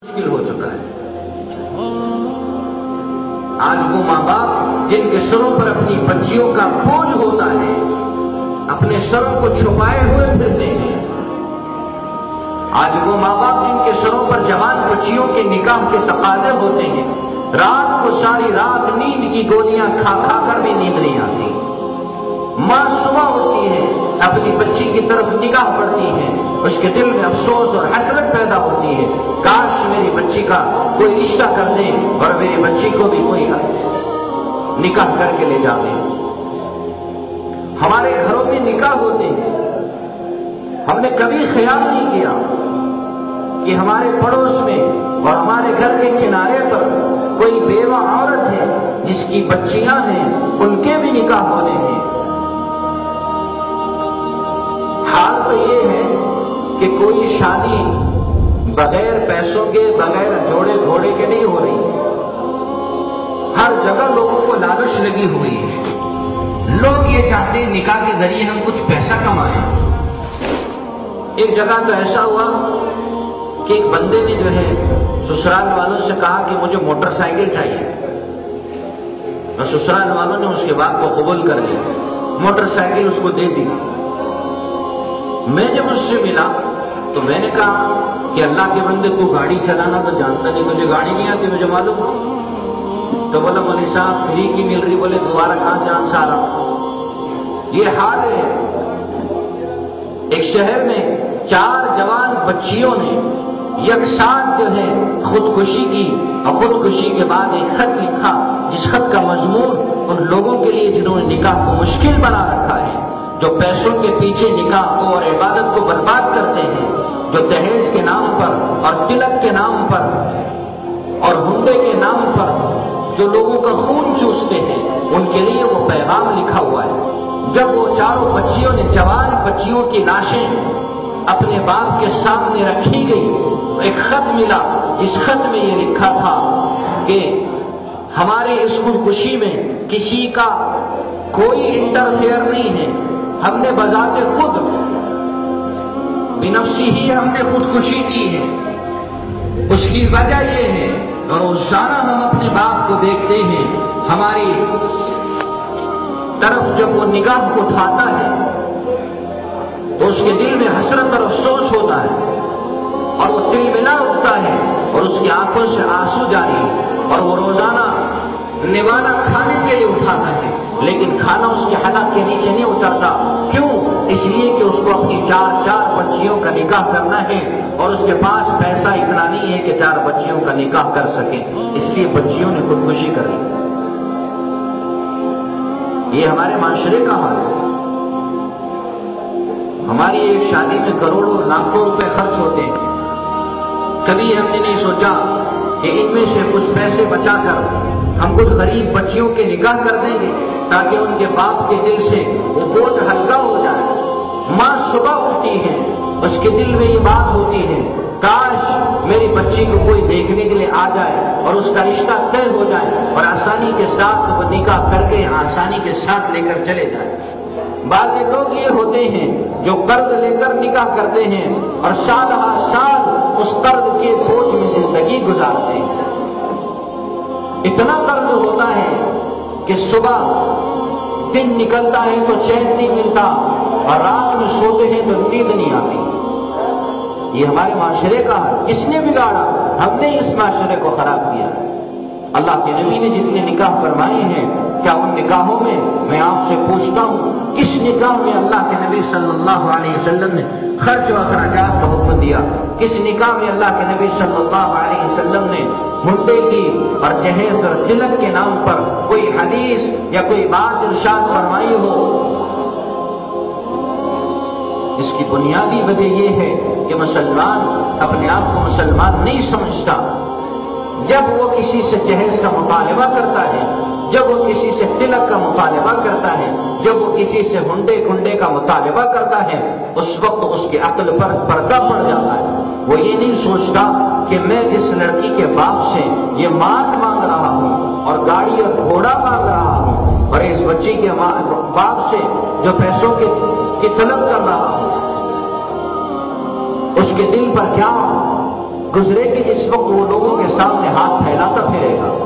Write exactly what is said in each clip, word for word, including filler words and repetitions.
مشکل ہو چکا ہے۔ آج وہ ماں باپ جن کے سروں پر اپنی بچیوں کا بوجھ ہوتا ہے اپنے سروں کو چھپائے ہوئے پھرتے ہیں۔ آج وہ ماں باپ جن کے سروں پر جوان بچیوں کے نکاح کے تقاضے ہوتے ہیں، رات کو ساری رات نیند کی گولیاں کھا کھا کر بھی نیند نہیں آتی۔ ماں صبح اٹھتی ہے، اپنی بچی کی طرف نگاہ پڑتی ہے، اس کے دل میں افسوس اور حسرت پیدا ہوتی ہے، کاش میری بچی کا کوئی رشتہ کر دے اور میری بچی کو بھی کوئی نکاح کر کے لے جاتے۔ ہمارے گھروں میں نکاح ہوتے ہیں، ہم نے کبھی خیال نہیں کیا کہ ہمارے پڑوس میں اور ہمارے گھر کے کنارے پر کوئی بیوہ عورت ہے جس کی بچیاں ہیں، ان کے بھی نکاح ہونے ہیں۔ حال تو یہ ہے کہ کوئی شادی بغیر پیسوں کے، بغیر جوڑے گھوڑے کے نہیں ہو رہی۔ ہر جگہ لوگوں کو لالچ لگی ہوئی ہے، لوگ یہ چاہتے ہیں نکاح کے ذریعے ہم کچھ پیسہ کمائیں۔ ایک جگہ تو ایسا ہوا کہ ایک بندے نے جو ہے سسرال والوں سے کہا کہ مجھے موٹر سائیکل چاہیے، اور سسرال والوں نے اس کے بات کو قبول کر لیا، موٹر سائیکل اس کو دے دی۔ میں جب اس سے ملا تو میں نے کہا کہ اللہ کے بندے کو گاڑی چلانا تو جانتا نہیں، تجھے گاڑی نہیں آتی مجھے معلوم۔ تو بولا مولوی صاحب فری کی مل رہی، بولے دوبارہ کہاں چانس آ رہا۔ یہ حال ہے۔ ایک شہر میں چار جوان بچیوں نے یک ساتھ جو ہے خودکشی کی، اور خودکشی کے بعد ایک خط لکھا جس خط کا مضمون ان لوگوں کے لیے جنہوں نے نکاح کو مشکل بنا رکھا ہے، جو پیسوں کے پیچھے نکاح کو اور عبادت کو برباد کرتے ہیں، جو دہیج کے نام پر اور تلک کے نام پر اور ہنڈے کے نام پر جو لوگوں کا خون چوستے ہیں، ان کے لیے وہ پیغام لکھا ہوا ہے۔ جب وہ چاروں بچیوں نے، جوان بچیوں کی لاشیں اپنے باپ کے سامنے رکھی گئی، ایک خط ملا جس خط میں یہ لکھا تھا کہ ہمارے اس خودکشی میں کسی کا کوئی انٹرفیئر نہیں ہے، ہم نے بذات خود بنفسی ہی ہم نے خودکشی کی ہے۔ اس کی وجہ یہ ہے، اور روزانہ ہم اپنے باپ کو دیکھتے ہیں، ہماری طرف جب وہ نگاہ کو اٹھاتا ہے تو اس کے دل میں حسرت اور افسوس ہوتا ہے، اور وہ تلملا اٹھتا ہے اور اس کی آنکھوں سے آنسو جاری، اور وہ روزانہ نوالا کھانے کے لیے اٹھاتا ہے، لیکن کھانا اس کے حلق کے نیچے نہیں اترتا۔ کیوں؟ اس لیے کہ اس کو اپنی چار چار بچیوں کا نکاح کرنا ہے، اور اس کے پاس پیسہ اتنا نہیں ہے کہ چار بچیوں کا نکاح کر سکے، اس لیے بچیوں نے خودکشی کر لی۔ یہ ہمارے معاشرے کا حال ہے۔ ہماری ایک شادی میں کروڑوں لاکھوں روپے خرچ ہوتے ہیں، کبھی ہم نے نہیں سوچا کہ ان میں سے کچھ پیسے بچا کر ہم کچھ غریب بچیوں کے نکاح کر دیں گے تاکہ ان کے باپ کے دل سے وہ بوجھ ہلکا ہو جائے۔ ماں صبح اٹھتی ہے، اس کے دل میں یہ بات ہوتی ہے، کاش میری بچی کو کوئی دیکھنے کے لیے آ جائے اور اس کا رشتہ طے ہو جائے، اور آسانی کے ساتھ وہ نکاح کر کے آسانی کے ساتھ لے کر چلے جائے۔ بعض لوگ یہ ہوتے ہیں جو قرض لے کر نکاح کرتے ہیں اور سال ہر سال اس قرض کے بوجھ میں زندگی گزارتے ہیں۔ اتنا قرض ہوتا ہے کہ صبح دن نکلتا ہے تو چین نہیں ملتا، اور رات میں سوتے ہیں تو نیند نہیں آتی۔ یہ ہمارے معاشرے کا ہے۔ کس نے بگاڑا؟ ہم نے اس معاشرے کو خراب کیا۔ اللہ کے نبی نے جتنے نکاح فرمائے ہیں، کیا ان نکاحوں میں میں آپ سے پوچھتا ہوں کس نکاح میں اللہ کے نبی صلی اللہ علیہ وسلم نے خرچ و اخراجات کا حکم دیا؟ کس نکاح میں اللہ کے نبی صلی اللہ علیہ وسلم نے ہنڈے کی اور جہیز اور تلک کے نام پر کوئی حدیث یا کوئی بات ارشاد فرمائی ہو؟ اس کی بنیادی وجہ یہ ہے کہ مسلمان اپنے آپ کو مسلمان نہیں سمجھتا۔ جب وہ کسی سے جہیز کا مطالبہ کرتا ہے، جب وہ کسی سے تلک کا مطالبہ کرتا ہے، جب وہ کسی سے ہنڈے کنڈے کا مطالبہ کرتا ہے، اس وقت اس کے عقل پر پردہ پڑ جاتا ہے۔ وہ یہ نہیں سوچتا کہ میں جس لڑکی کے باپ سے یہ مال مانگ رہا ہوں اور گاڑی اور گھوڑا مانگ رہا ہوں، اور اس بچی کے باپ سے جو پیسوں کی طلب کر رہا ہوں، اس کے دل پر کیا گزرے کہ جس وقت وہ لوگوں کے سامنے ہاتھ پھیلاتا پھرے گا۔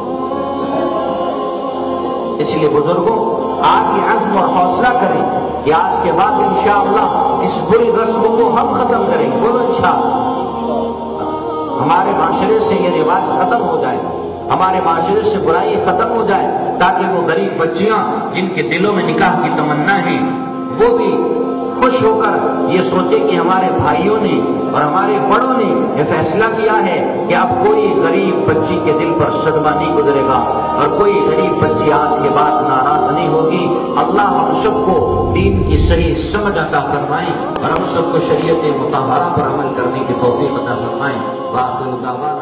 اس لیے بزرگوں آج یہ عزم اور حوصلہ کریں کہ آج کے بعد انشاءاللہ اس بری رسم کو ہم ختم کریں گے۔ بولو انشاءاللہ، ہمارے معاشرے سے یہ رواج ختم ہو جائے، ہمارے معاشرے سے برائی ختم ہو جائے، تاکہ وہ غریب بچیاں جن کے دلوں میں نکاح کی تمنا ہے وہ بھی خوش ہو کر یہ سوچے کہ ہمارے بھائیوں نے اور ہمارے بڑوں نے یہ فیصلہ کیا ہے کہ اب کوئی غریب بچی کے دل پر صدمہ نہیں گزرے گا اور کوئی غریب بچی آج کے بعد ناراض نہیں ہوگی۔ اللہ ہم سب کو دین کی صحیح سمجھ عطا فرمائیں اور ہم سب کو شریعت مطہرہ پر عمل کرنے کی توفیق عطا فرمائیں۔ وآخر دعوانا